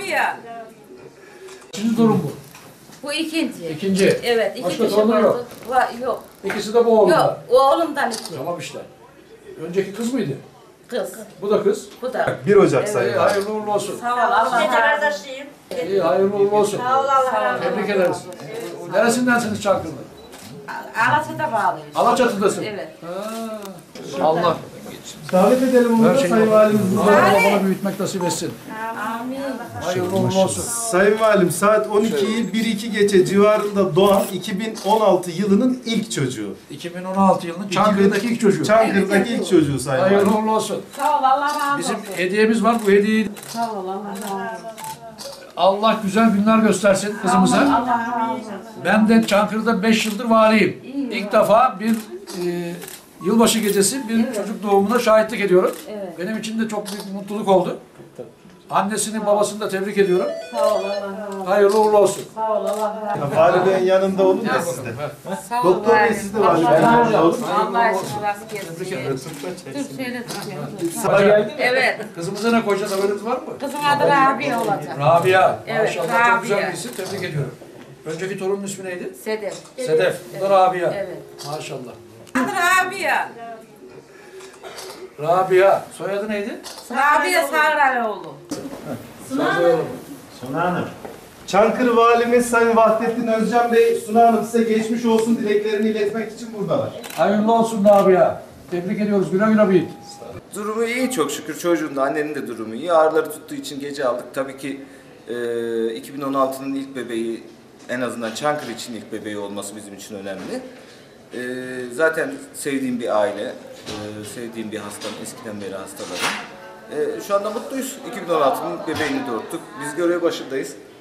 Rabia. Şimdi durum bu. Bu ikinci. İkinci. Evet, Başka iki kişi torunun vardı. yok. Yok. İkisi de bu oğlumda. Yok, oğlumdan iki. Tamam işte. Önceki kız mıydı? Kız. Bu da kız. Bu da. 1 Ocak İyi, sayın. hayırlı uğurlu olsun. Sağ ol, Allah razı olsun. kardeşiyim. İyi, hayırlı uğurlu olsun. Sağ ol, Allah razı olsun. Tebrik ederiz. Neresindensiniz Çankırı'da? Alaçat'a bağlıyız. Alaçatı'dasın. Evet. Ha, Allah Davet edelim onu her da şeyi Sayın Valimiz. babana büyütmek nasip etsin. Amin. Hayırlı uğurlu olsun. Sayın Valim saat 12'yi 1-2 geçe civarında doğan 2016 yılının ilk çocuğu. 2016 yılının Çankırı'daki ilk çocuğu. Çankırı'daki ilk çocuğu Sayın Hayırlı Valim. uğurlu olsun. Sağ ol, Allah razı olsun. Bizim hediyemiz var. Bu hediyeyi Sağ ol, Allah razı olsun. Allah güzel günler göstersin kızımıza. Allah razı olsun. Ben de Çankırı'da 5 yıldır valiyim. İlk defa bir yılbaşı gecesi bir çocuk doğumuna şahitlik ediyorum. Evet. Benim için de çok büyük bir mutluluk oldu. Annesini babasını da tebrik ediyorum. Sağ ol, Allah razı olsun. Hayırlı uğurlu olsun. Sağ ol, Allah razı olsun. Vali Bey'in yanında olun da siz de. Sağ ol, Doktor Bey valim. siz de Vali Allah Bey'in razı yanında olun. olsun. Allah aşkına rast gelsin. Dur şöyle tutayım. Evet. Kızımıza ne koyacağız haberiniz var mı? Kızın adı Rabia olacak. Rabia. Evet, Maşallah çok Rabia. güzel bir isim. Tebrik ediyorum. Önceki torunun ismi neydi? Sedef. Sedef. Bu da Rabia. Evet. Maşallah. Adı Rabia. Rabia. Soyadı neydi? Rabia Sağraloğlu. Suna Hanım. Çankırı Valimiz Sayın Vahdettin Özcan Bey, Suna Hanım size geçmiş olsun dileklerini iletmek için buradalar. Hayırlı olsun Rabia. Tebrik ediyoruz. Güle güle büyüt. Durumu iyi çok şükür. Çocuğun da annenin de durumu iyi. Ağrıları tuttuğu için gece aldık. Tabii ki 2016'nın ilk bebeği, en azından Çankırı için ilk bebeği olması bizim için önemli. Zaten sevdiğim bir aile, sevdiğim bir hastam, eskiden beri hastalarım. Şu anda mutluyuz. 2016'nın bebeğini doğurttuk. Biz görev başındayız.